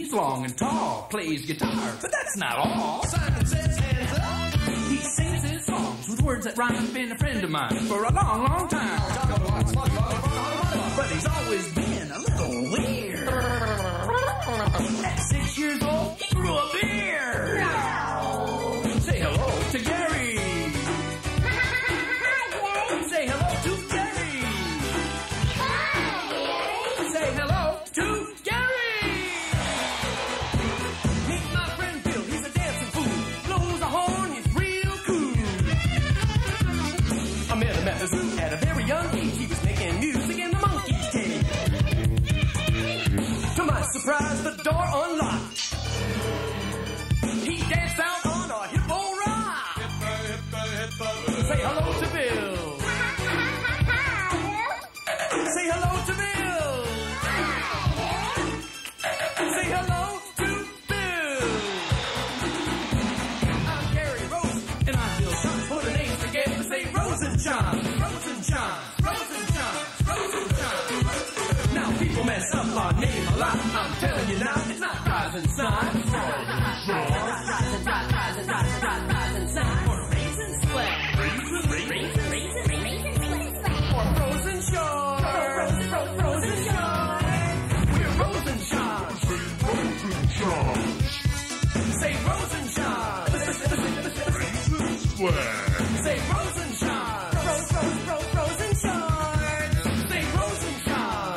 He's long and tall, plays guitar, but that's not all. Simon says hands up. He sings his songs with words that rhyme. Been a friend of mine for a long, long time. But he's always been a little weird. At 6 years old, he grew a beard. Say hello to Gary. Say hello to Gary. Say hello to Gary. Meet my friend Bill. He's a dancing fool. Blows a horn. He's real cool. I met him at the zoo at a very young age. He was making music in the monkey's cage. To my surprise, the door unlocked. He danced out on a hippo rock. Say hello to Bill. Say hello to Bill. Say hello to Bill. I'm Gary Rose, and I'm Bill Sean. Put the names together, say Rose and John. Rose and John. Rose and John. Rose and John. Now people mess up our name a lot. I'm telling you now, it's not Rosenstein. Rosenstein. Or Raisin Splat. Or Rosenshore. Rosenshore. We're Rosenshore. Say Rosenshore. Say Rosenshore. Rosenshore. Say Rosenshore.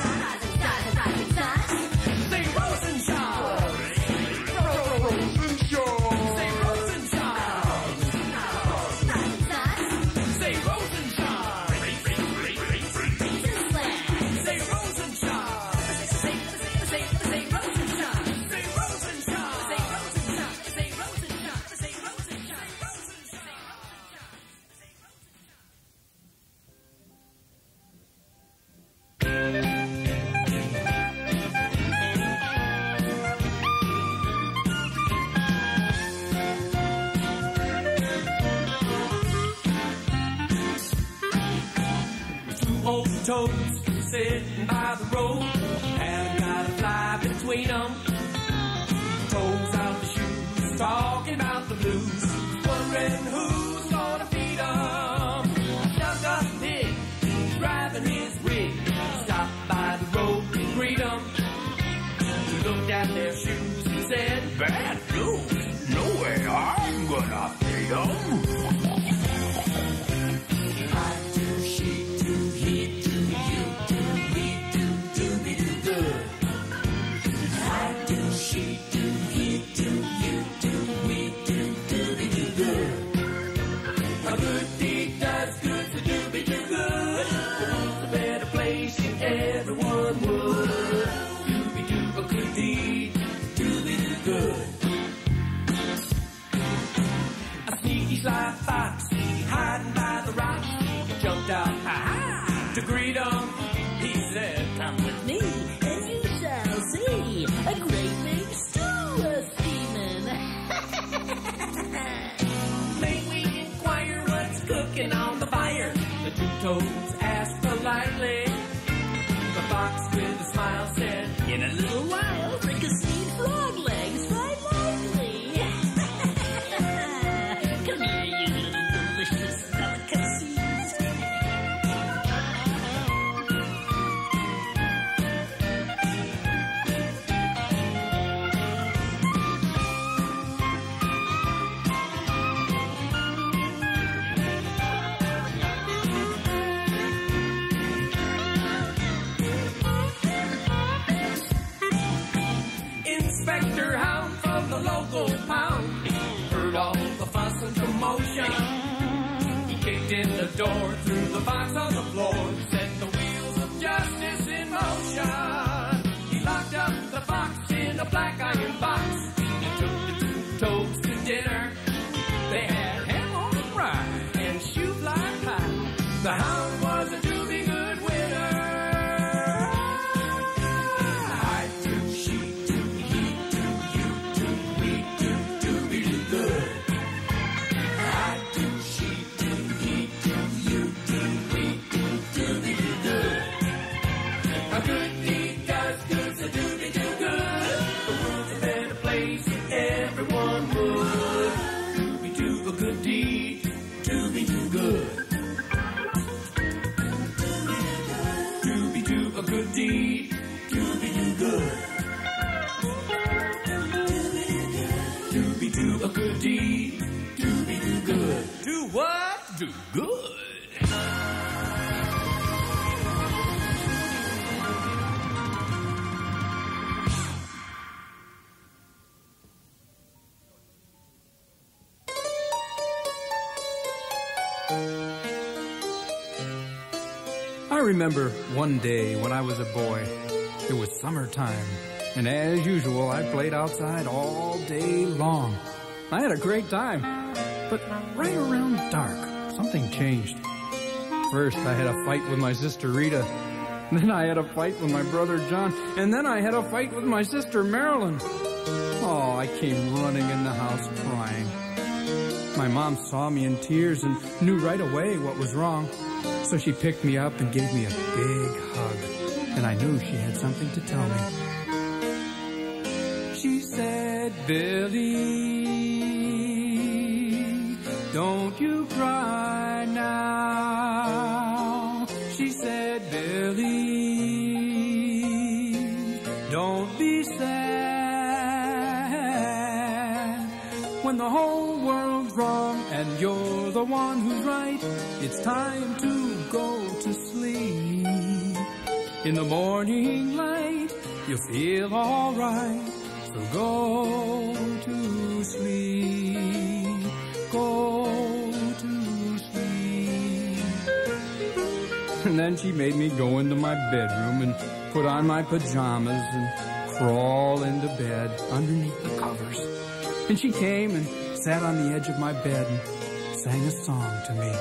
Say Rosenshore. Say Rosenshore. Say old toads sitting by the road, haven't got a fly between them. Toes out the shoes, talking about the blues, wondering who's gonna feed them. Down got a pig, driving his rig, stopped by the road to greet them. He looked at their shoes and said, "Bad news, no way I'm gonna feed them." Everyone would do a good deed, do good. A sneaky sly fox hiding by the rock jumped out to greet him. He said, "Come with me, and you shall see a great big stew steaming." May we inquire what's cooking on the fire? The two toads asked politely. The fox with a smile said, "In a little while, fricasseed frog legs fried lightly." Come here, you little delicious delicacies. deed, to be too good. To be do a good deed, to be too good. To be do a good deed, to be too good. Do what? Do good. I remember one day when I was a boy. It was summertime, and as usual, I played outside all day long. I had a great time, but right around dark, something changed. First, I had a fight with my sister Rita. Then I had a fight with my brother John, and then I had a fight with my sister Marilyn. Oh, I came running in the house crying. My mom saw me in tears and knew right away what was wrong. So she picked me up and gave me a big hug, and I knew she had something to tell me. She said, Billy, don't you cry now. She said, Billy, don't be sad. When the whole world's wrong and you're the one who's right, it's time to go to sleep. In the morning light, you'll feel all right. So go to sleep. Go to sleep. And then she made me go into my bedroom and put on my pajamas and crawl into bed underneath the covers. And she came and sat on the edge of my bed and sang a song to me.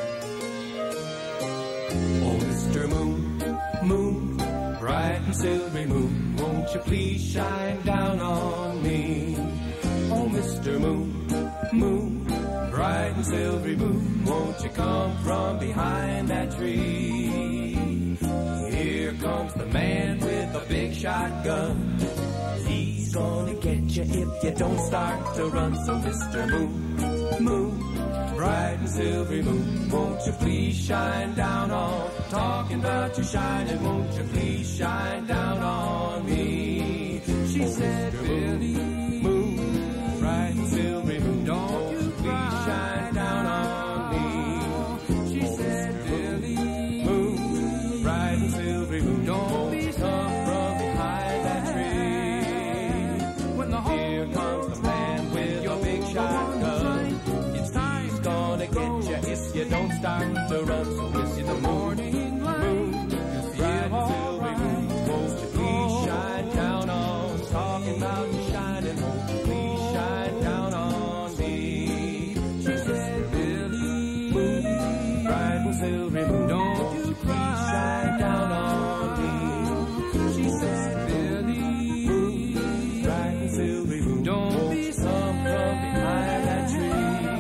Oh, Mr. Moon, moon, bright and silvery moon, won't you please shine down on me? Oh, Mr. Moon, moon, bright and silvery moon, won't you come from behind that tree? Here comes the man with a big shotgun. He's gonna get you if you don't start to run. So, Mr. Moon, moon, bright and silvery moon, won't you please shine down on? Talking about you shining, won't you please shine down on me? She said, Billy, moon, bright and silvery moon, don't you please shine down on me? She said, Billy, moon, bright and silvery moon, don't be come from behind that tree. When the here comes the man with your big shotgun. Gonna get you if you don't start to run. So it's in the morning moon, you'll feel alright. Won't you please shine down on? Talking about you shining, won't you please shine down on me? She said, Billy, moon, bright and silvery moon, don't you please shine down on me? She said, Billy, moon, bright and silvery moon, don't be some from behind that tree.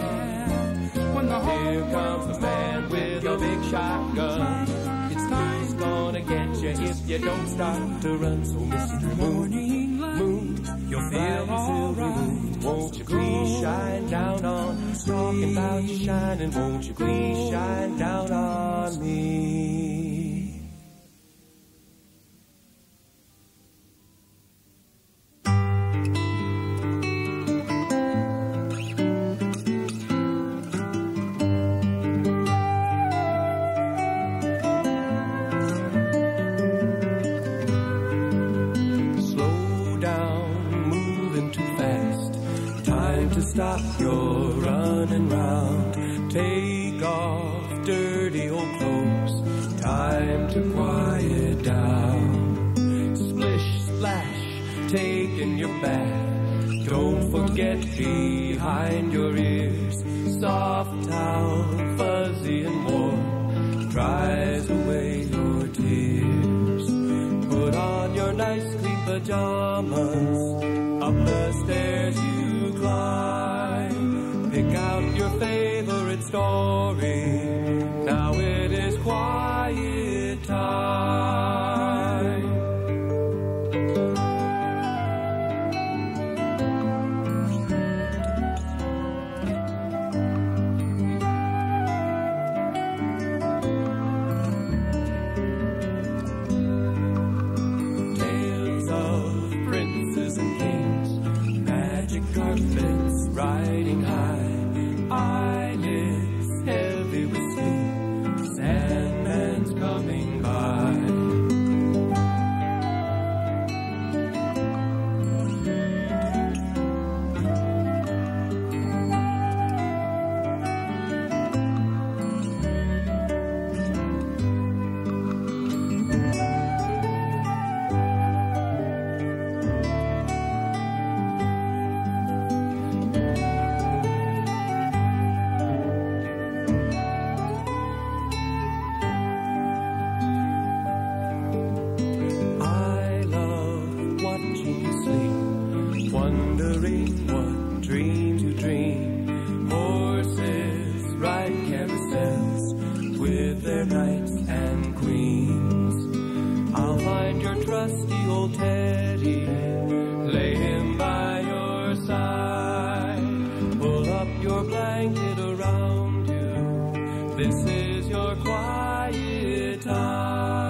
Here comes the man with a big shotgun. It's time he's gonna get you if you don't start to run. So, Mr. Moon, moon, you'll feel alright. Won't you please shine down on? Talking about you shining, won't you please shine down on me? Stop your running round. Take off dirty old clothes. Time to quiet down. Splish, splash, taking your bath. Don't forget behind your ears. Soft towel, fuzzy and warm, dries away your tears. Put on your nice clean pajamas. Up the stairs you climb. Pick out your favorite story. Now it is quiet time. trusty old Teddy. Lay him by your side. Pull up your blanket around you. This is your quiet time.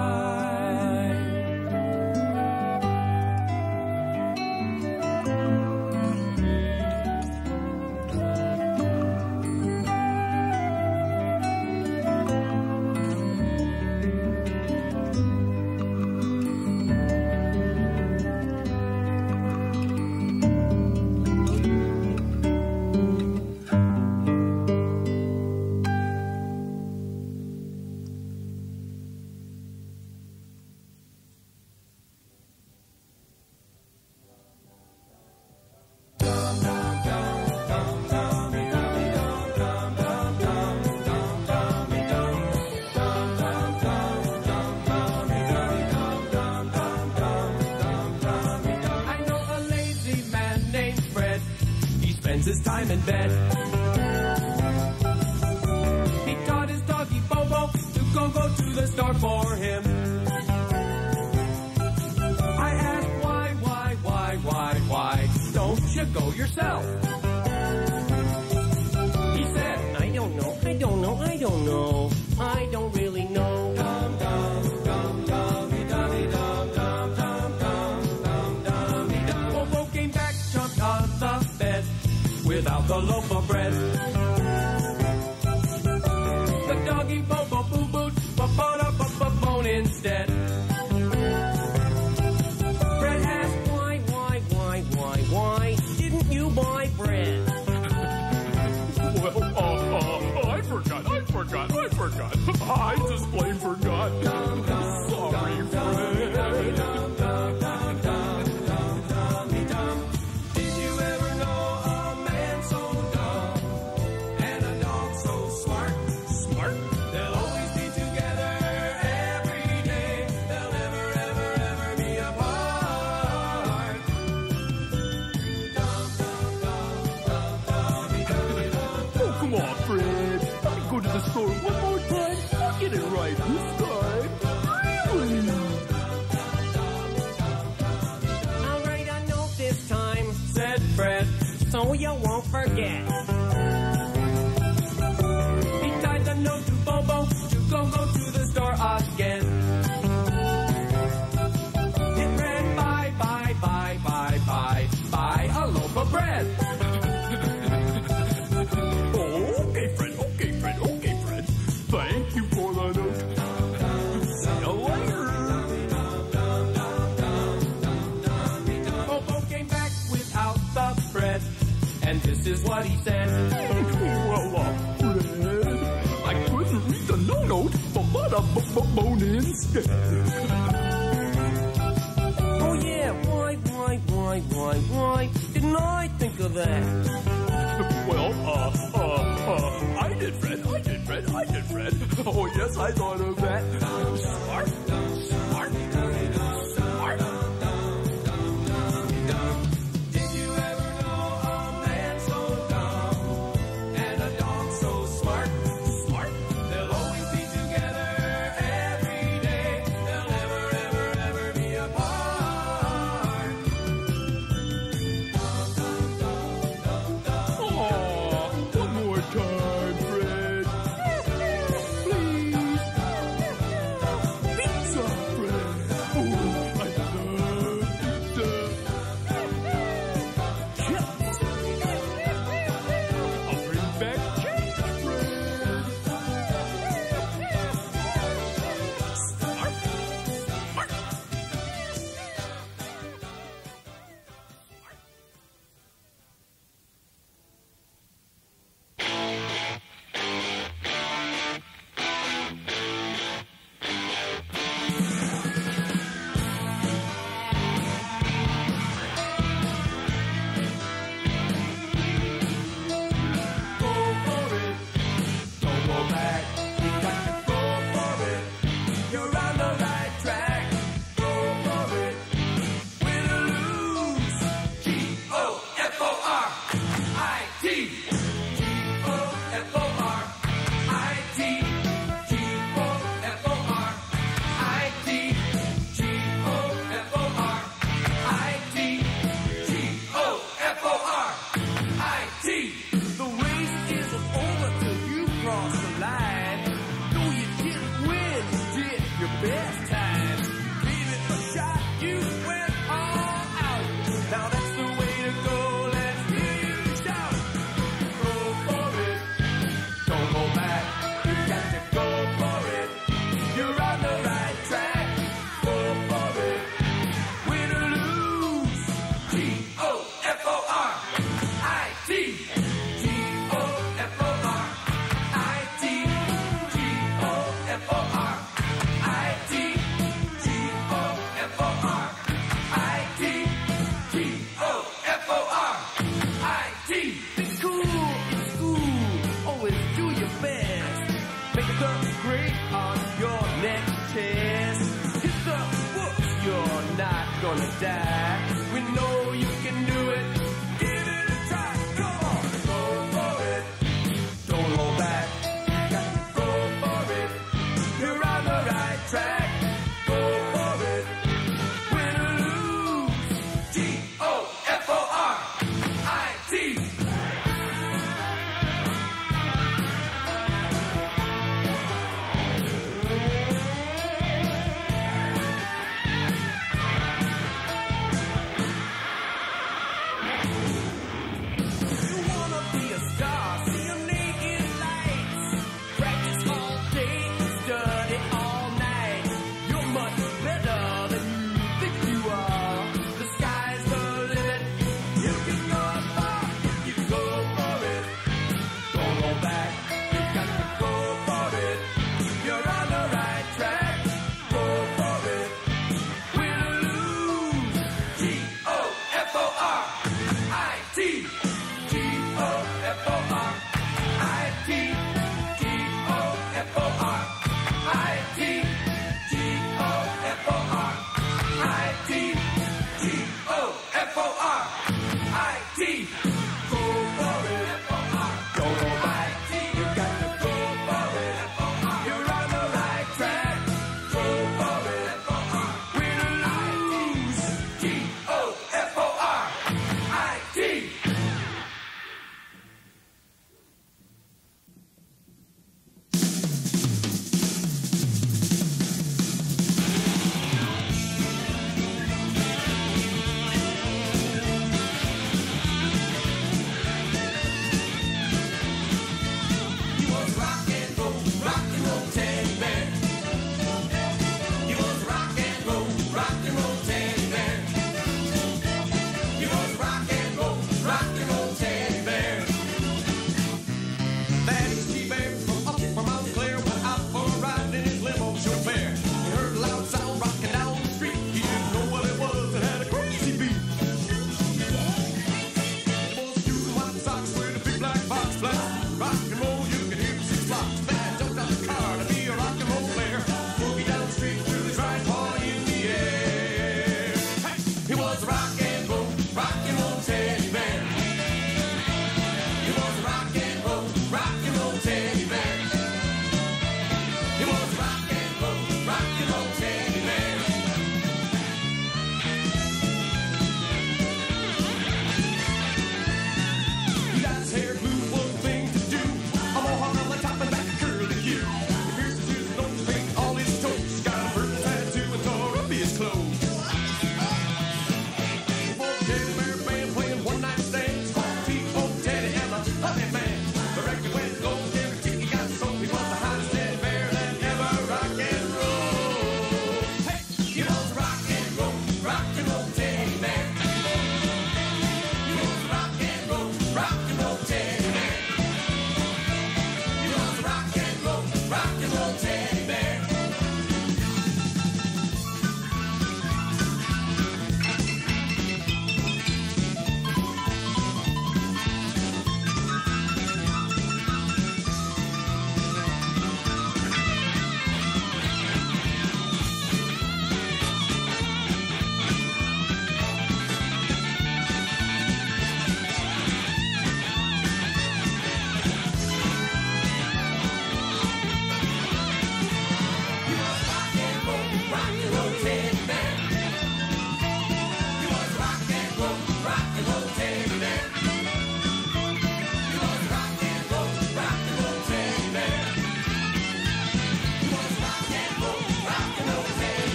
His time in bed. He taught his doggy Bobo to go to the store for him. I asked why don't you go yourself? He said, I don't know, I don't really know. Dum dum dum dum dum dum dum dum dum dum dum. Bobo came back, jumped on the bed without the loaf of bread. The doggy Bobo boo-booed, bone instead. Fred asked, why didn't you buy bread? Well, I forgot. I just plain forgot. Sorry, Fred. Go to the store one more time. I'll get it right this time. Really? I'll write a note this time, said Fred, so you won't forget. He tied the note to Bobo to go to the store again. It read, buy a loaf of bread. Okay, Fred. Thank you for the note. See you later. Bobo came back without the bread, and this is what he said. Well, Fred, I couldn't read the note, but a bone instead. Oh yeah, why didn't I think of that? Well, I did, Fred. Oh, yes, I thought of that. Smart. Did you ever know a man so dumb and a dog so smart? They'll always be together every day. They'll never be apart. One more time, Fred. Please. gonna die. We know you can do it. Give it a try. Come on, go for it. Don't hold back. You got to go for it. You're on the right track. Go for it. Win or lose. G-O-F-O-R-I-T.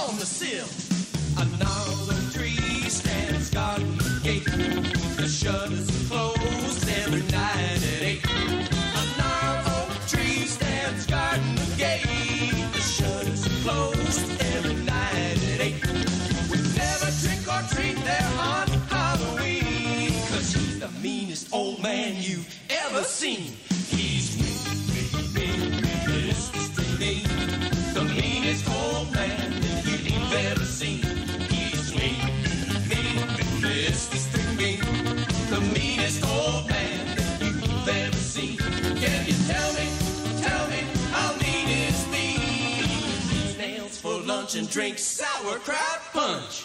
on the sill. A gnarled tree stands guarding the gate. The shutters closed every night at 8. A gnarled tree stands guarding the gate. The shutters closed every night at 8. We never trick or treat there on Halloween, 'cause he's the meanest old man you've ever seen. He's mean, Mr. String Bean, the meanest old man that you've ever seen. He's mean, Mr. String Bean, the meanest old man that you've ever seen. Can you tell me how mean is me? Eats nails for lunch and drinks sauerkraut punch.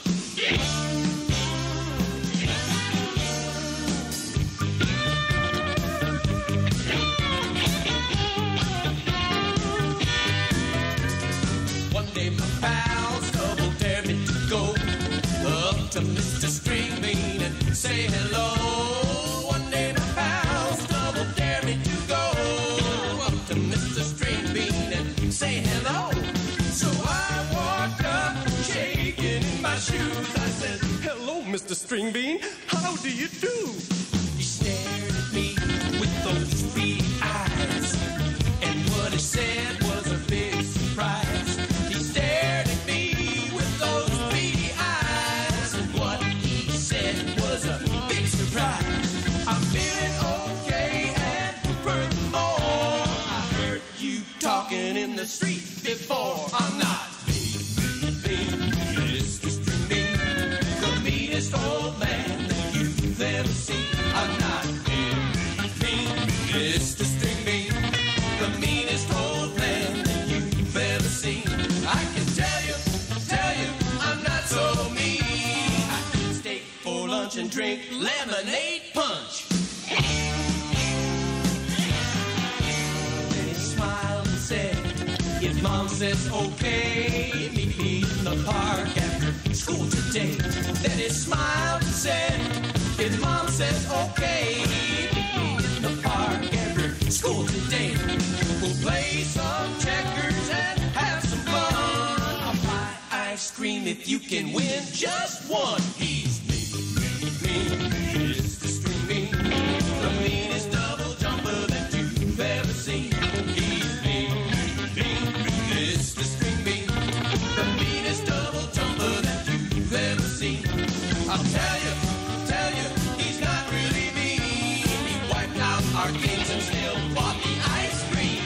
One day my pals double dared me to go up to Mr. String Bean and say hello. One day my pals double dared me to go up to Mr. String Bean and say hello. So I walked up, shaking in my shoes. I said, "Hello, Mr. String Bean, how do you do?" He stared at me with those beady eyes, and what he said was a big surprise. He stared at me with those beady eyes, and what he said was a big surprise. I'm feeling okay, and furthermore, I heard you talking in the street before. I'm not mean, Mr. String Bean, the meanest old man that you've ever seen. I'm not mean, Mr. String Bean, the meanest old man that you've ever seen. I can tell you, I'm not so mean. I eat steak for lunch and drink lemonade punch. Then he smiled and said, "If Mom says okay, meet me in the park after school today." Then he smiled and said, "If Mom says okay, meet me in the park after school today. We'll play some checkers and have some fun. I'll buy ice cream if you can win just one." He's mean, Mr. String Bean, the meanest double jumper that you've ever seen. He's mean, Mr. String Bean, the meanest double jumper that you've ever seen. I'll tell you, he's not really mean. He wiped out our games and still bought the ice cream.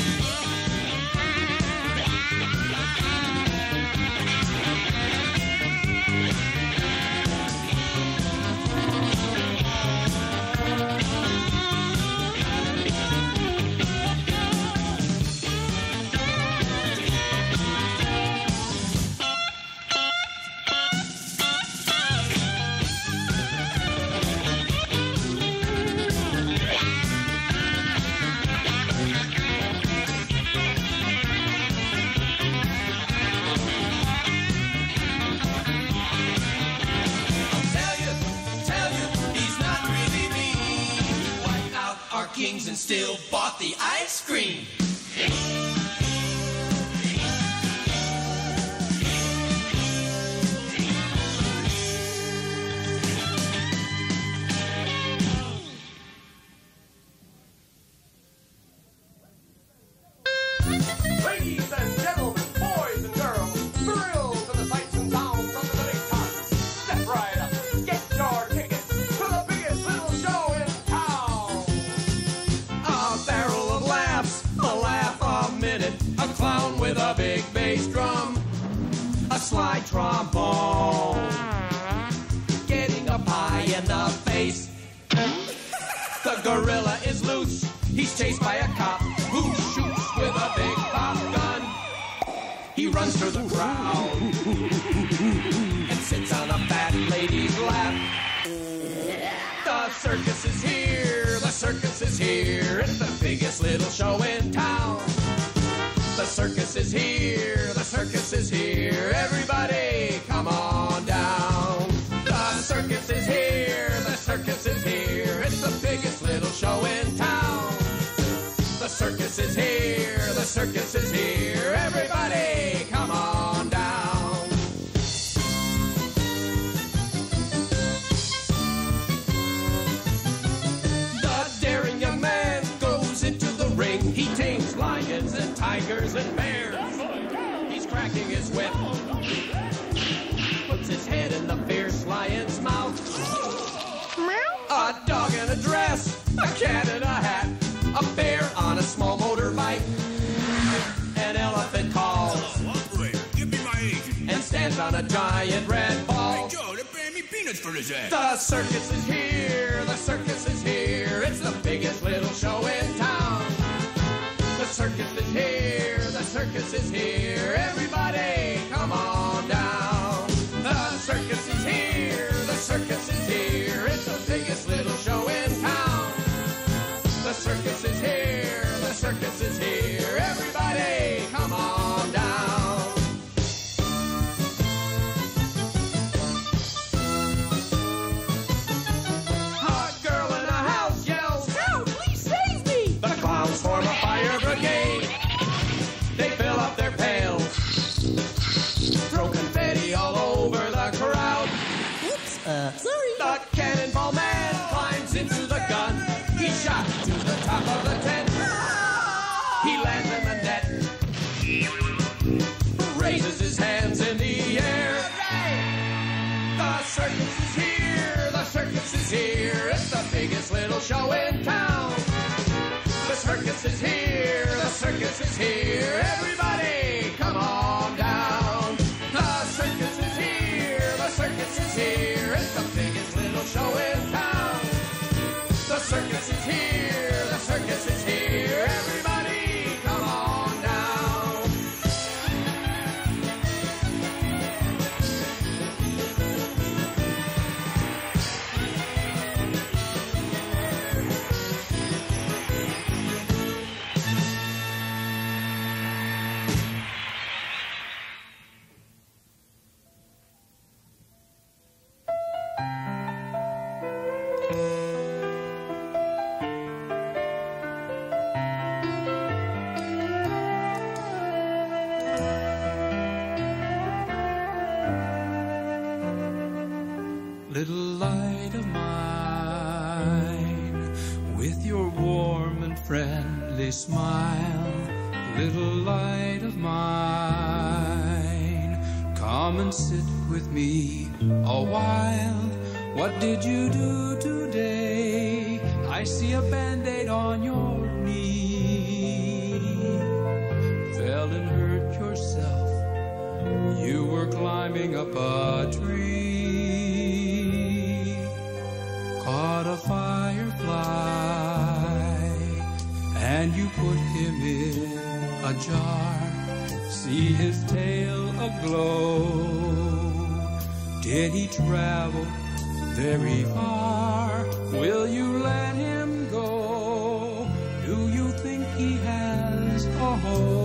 Kings and still bought the ice cream. Ladies and gentlemen, boys and girls, thrills to the sights and sounds of the big top. Step right up, get your tickets to the biggest little show in town. A barrel of laughs, a laugh a minute, a clown with a big bass drum, a slide trombone, getting up high in the face. The gorilla is loose, he's chased by a cop who shoots with a big pop gun. He runs through the crowd and sits on a fat lady's lap. The circus is here, the circus is here, it's the biggest little show in town. The circus is here, the circus is here, everybody come on down. The circus is here, the circus is here, it's the biggest little show in town. The circus is here, the circus is here, everybody come on down. tigers and bears. He's cracking his whip. Puts his head in the fierce lion's mouth. A dog in a dress, a cat in a hat, a bear on a small motorbike. An elephant calls Give me my agent. and stands on a giant red ball. Joe, they're paying me peanuts for this ass. The circus is here, the circus is here. It's the biggest little show in town. The circus is here, the circus is here. Everybody, come on down. The circus is here, the circus is here. It's the biggest little show in town. The circus is here, the circus is here. Everybody, come on down. Hot girl in a house yells, Help! Please save me! the clowns form a fire brigade. They fill up their pails, throw confetti all over the crowd. Oops, sorry. The cannonball man climbs into the gun. He's shot to the top of the tent. He lands in the net, raises his hands in the air. The circus is here, the circus is here. It's the biggest little show in town. The circus is here, the circus is here. Everybody, come on down. The circus is here, the circus is here. It's the biggest little show in town. The circus is here, the circus is here. Everybody, come on down. Little light of mine, with your warm and friendly smile. Little light of mine, come and sit with me a while. What did you do today? I see a Band-Aid on your knee. Fell and hurt yourself. You were climbing up a tree. Caught a firefly, and you put him in a jar. See his tail aglow. Did he travel very far? Will you let him go? Do you think he has a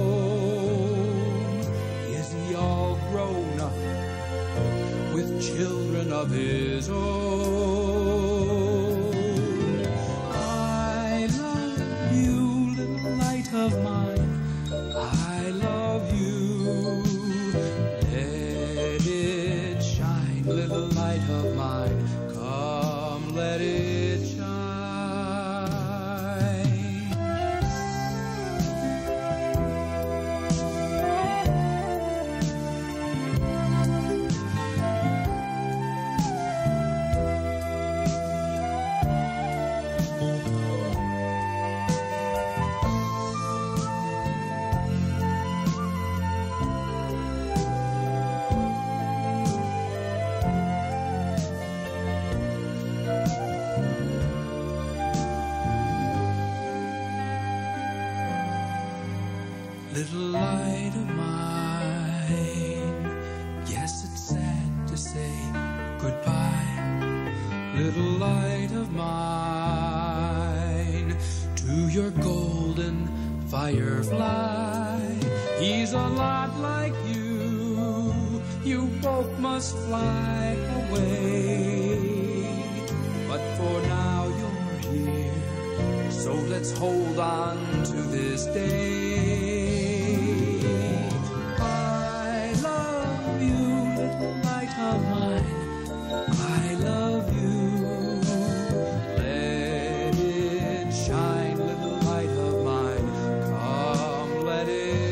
home? Is he all grown up with children of his own? I love you, little light of mine. I love you. Let it shine, little light of mine. Come, let it shine. Little light of mine, yes, it's sad to say goodbye. Little light of mine, to your golden firefly. He's a lot like you, you both must fly away. But for now you're here, so let's hold on to this day. I love you, little light of mine. I love you. Let it shine, little light of mine. Come, let it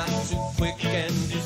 not too quick and